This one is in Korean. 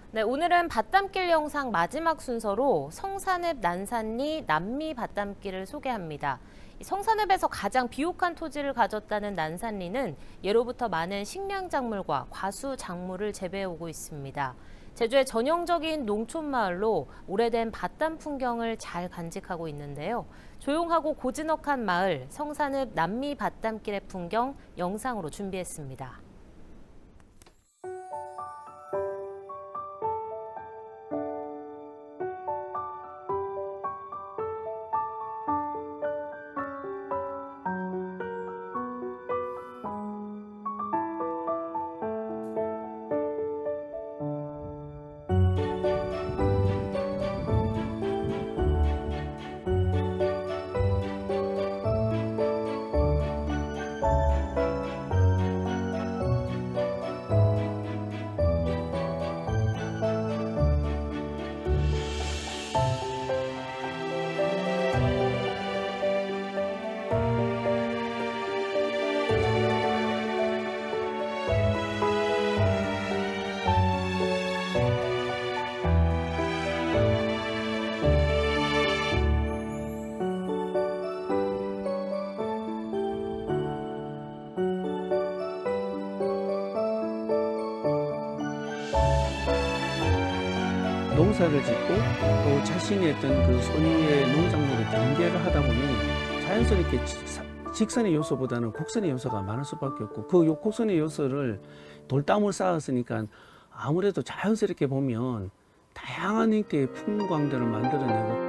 네, 오늘은 밭담길 영상 마지막 순서로 성산읍 난산리 남미 밭담길을 소개합니다. 성산읍에서 가장 비옥한 토지를 가졌다는 난산리는 예로부터 많은 식량작물과 과수작물을 재배해오고 있습니다. 제주의 전형적인 농촌마을로 오래된 밭담 풍경을 잘 간직하고 있는데요. 조용하고 고즈넉한 마을 성산읍 남미 밭담길의 풍경 영상으로 준비했습니다. 농사를 짓고 또 자신의 어떤 그 소유의 농작물을 경계를 하다 보니 자연스럽게 직선의 요소보다는 곡선의 요소가 많을 수밖에 없고 그 곡선의 요소를 돌담을 쌓았으니까 아무래도 자연스럽게 보면 다양한 형태의 풍광들을 만들어내고